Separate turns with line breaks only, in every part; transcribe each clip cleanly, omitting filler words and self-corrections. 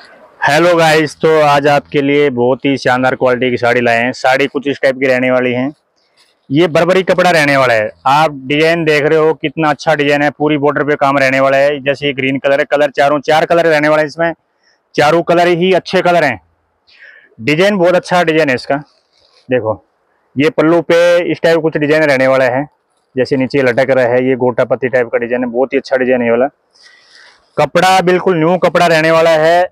Hello guys, तो आज आपके लिए बहुत ही शानदार क्वालिटी की साड़ी लाए हैं। साड़ी कुछ इस टाइप की रहने वाली है। ये बर्बरी कपड़ा रहने वाला है। आप डिजाइन देख रहे हो, कितना अच्छा डिजाइन है। पूरी बॉर्डर पे काम रहने वाला है। जैसे ये ग्रीन कलर है, कलर चार कलर रहने वाले हैं इसमें। चारों कलर ही अच्छे कलर हैं। डिजाइन बहुत अच्छा डिजाइन है इसका। देखो, ये पल्लू पे इस टाइप कुछ डिजाइन रहने वाला है। जैसे नीचे लटक रहा है, ये गोटा पत्ती टाइप का डिजाइन है। बहुत ही अच्छा डिजाइन है ये वाला। कपड़ा बिल्कुल न्यू कपड़ा रहने वाला है।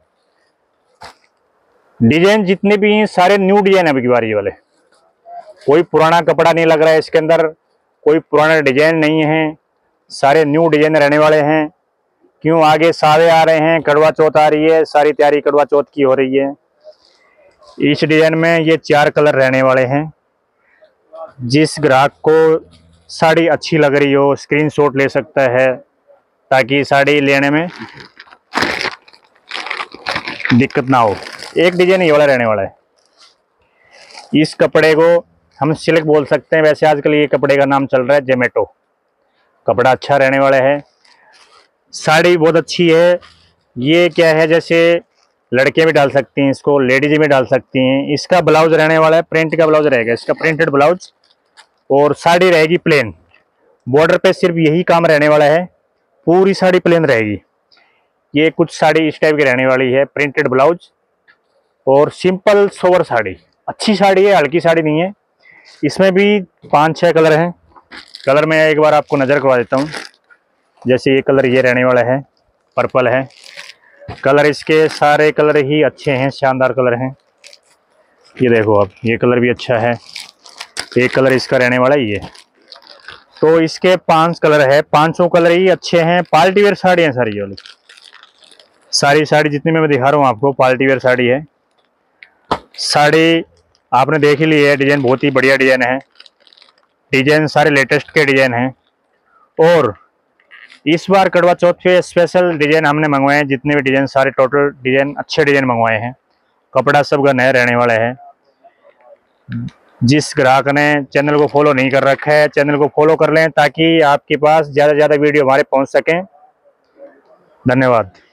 डिजाइन जितने भी हैं सारे न्यू डिजाइन है। अबकी बार ये वाले कोई पुराना कपड़ा नहीं लग रहा है इसके अंदर। कोई पुराना डिजाइन नहीं है। सारे न्यू डिजाइन रहने वाले हैं। क्यों, आगे सावे आ रहे हैं, कड़वा चौथ आ रही है, सारी तैयारी कड़वा चौथ की हो रही है। इस डिजाइन में ये 4 कलर रहने वाले हैं। जिस ग्राहक को साड़ी अच्छी लग रही हो स्क्रीनशॉट ले सकता है, ताकि साड़ी लेने में दिक्कत ना हो। एक डिजाइन ये वाला रहने वाला है। इस कपड़े को हम सिल्क बोल सकते हैं। वैसे आजकल ये कपड़े का नाम चल रहा है जेमेटो। कपड़ा अच्छा रहने वाला है। साड़ी बहुत अच्छी है। ये क्या है, जैसे लड़के भी डाल सकती हैं इसको, लेडीज भी डाल सकती हैं। इसका ब्लाउज रहने वाला है, प्रिंट का ब्लाउज रहेगा इसका, प्रिंटेड ब्लाउज। और साड़ी रहेगी प्लेन। बॉर्डर पे सिर्फ यही काम रहने वाला है। पूरी साड़ी प्लेन रहेगी। ये कुछ साड़ी इस टाइप की रहने वाली है, प्रिंटेड ब्लाउज और सिंपल सोवर साड़ी। अच्छी साड़ी है, हल्की साड़ी नहीं है। इसमें भी 5-6 कलर हैं। कलर में एक बार आपको नज़र करवा देता हूँ। जैसे ये कलर ये रहने वाला है, पर्पल है कलर। इसके सारे कलर ही अच्छे हैं, शानदार कलर हैं। ये देखो, अब ये कलर भी अच्छा है। एक कलर इसका रहने वाला है ये। तो इसके 5 कलर है, 5 कलर ही अच्छे हैं। पार्टी वेयर साड़ी है सारी। ये वाली सारी साड़ी जितनी मैं दिखा रहा हूँ आपको, पार्टी वेयर साड़ी है। साड़ी आपने देख ही ली है। डिजाइन बहुत ही बढ़िया डिजाइन है। डिजाइन सारे लेटेस्ट के डिजाइन हैं। और इस बार कड़वा चौथ पे स्पेशल डिजाइन हमने मंगवाए हैं। जितने भी डिजाइन सारे टोटल डिजाइन अच्छे डिजाइन मंगवाए हैं। कपड़ा सबका नया रहने वाला है। जिस ग्राहक ने चैनल को फॉलो नहीं कर रखा है, चैनल को फॉलो कर लें, ताकि आपके पास ज़्यादा से ज़्यादा वीडियो हमारे पहुंच सकें। धन्यवाद।